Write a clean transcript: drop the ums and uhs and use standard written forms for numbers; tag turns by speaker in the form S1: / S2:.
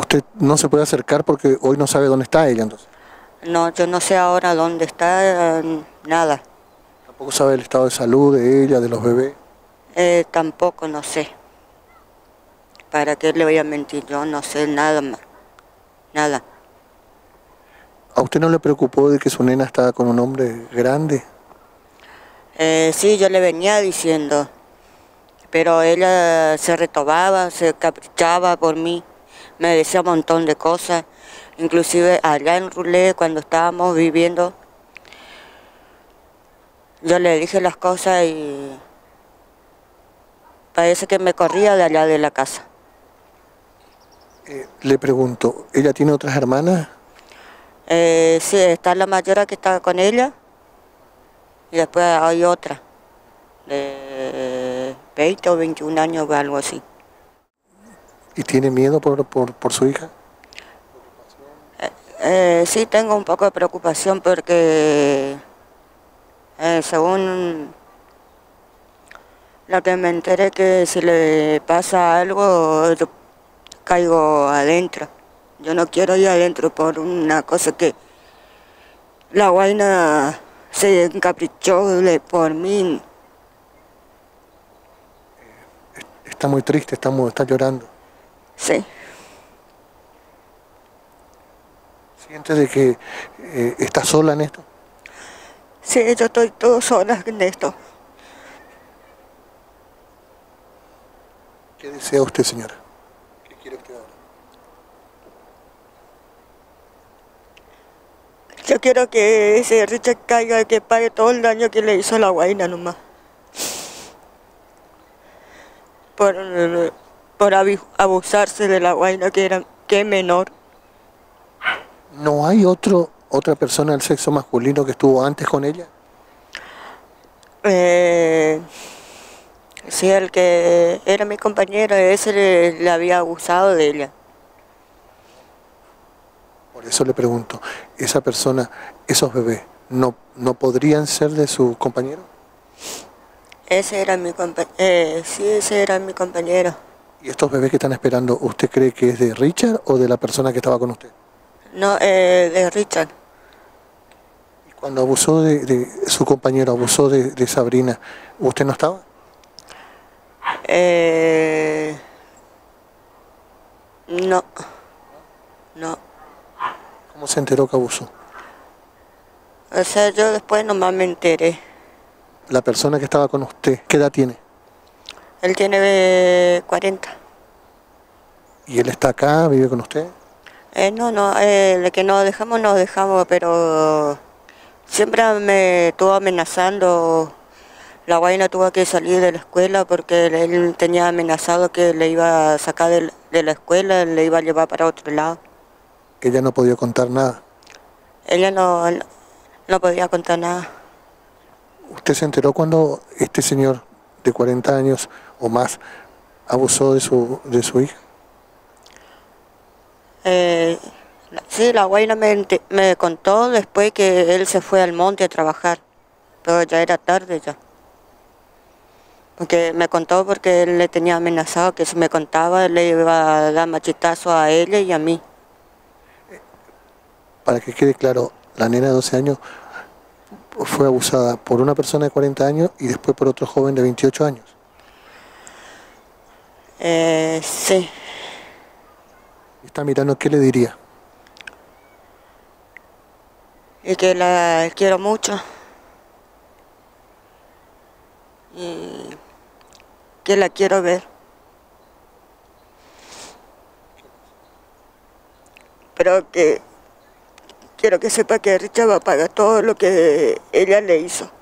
S1: ¿Usted no se puede acercar porque hoy no sabe dónde está ella entonces?
S2: No, yo no sé ahora dónde está, nada.
S1: Tampoco sabe el estado de salud de ella, de los bebés.
S2: Tampoco no sé. ¿Para qué le voy a mentir? Yo no sé nada más. Nada.
S1: ¿A usted no le preocupó de que su nena estaba con un hombre grande?
S2: Sí, yo le venía diciendo, pero ella se retobaba, se caprichaba por mí, me decía un montón de cosas, inclusive allá en Rulé cuando estábamos viviendo, yo le dije las cosas y parece que me corría de allá de la casa.
S1: Le pregunto, ¿ella tiene otras hermanas?
S2: Sí, está la mayora que estaba con ella y después hay otra de 20 o 21 años o algo así.
S1: ¿Y tiene miedo por su hija?
S2: Sí, tengo un poco de preocupación porque según lo que me enteré que si le pasa algo yo caigo adentro. Yo no quiero ir adentro por una cosa que la guaina se encaprichó por mí.
S1: Está muy triste, está llorando.
S2: Sí,
S1: ¿Siente de que está sola en esto?
S2: sí, yo estoy todo sola en esto.
S1: ¿Qué desea usted, señora? ¿Qué quiere usted ahora?
S2: Yo quiero que ese Richard caiga, que pague todo el daño que le hizo a la guaina nomás. Por, abusarse de la guaina que es menor.
S1: ¿No hay otra persona del sexo masculino que estuvo antes con ella?
S2: Sí, el que era mi compañero, ese le había abusado de ella.
S1: Por eso le pregunto, ¿esa persona, esos bebés, no podrían ser de su compañero?
S2: Ese era mi compañero, sí, ese era mi compañero.
S1: ¿Y estos bebés que están esperando, usted cree que es de Richard o de la persona que estaba con usted?
S2: No, de Richard.
S1: Y cuando abusó de su compañero, abusó de Sabrina, ¿usted no estaba?
S2: No, no.
S1: ¿Cómo se enteró que abusó?
S2: O sea, yo después nomás me enteré.
S1: La persona que estaba con usted, ¿qué edad tiene?
S2: Él tiene 40.
S1: ¿Y él está acá, vive con usted?
S2: No, no, de que nos dejamos, pero siempre me estuvo amenazando. La guaina tuvo que salir de la escuela porque él tenía amenazado que le iba a sacar de la escuela, le iba a llevar para otro lado.
S1: Ella no podía contar nada.
S2: Ella no podía contar nada.
S1: ¿Usted se enteró cuando este señor de 40 años o más abusó de su hija?
S2: Sí, la guaina me contó después que él se fue al monte a trabajar, pero ya era tarde ya. Porque me contó porque él le tenía amenazado que si me contaba le iba a dar machetazo a ella y a mí.
S1: Para que quede claro, la nena de 12 años fue abusada por una persona de 40 años y después por otro joven de 28 años.
S2: Sí,
S1: Está mirando, ¿qué le diría?
S2: y que la quiero mucho. Y que la quiero ver. Pero que quiero que sepa que Richard va a pagar todo lo que ella le hizo.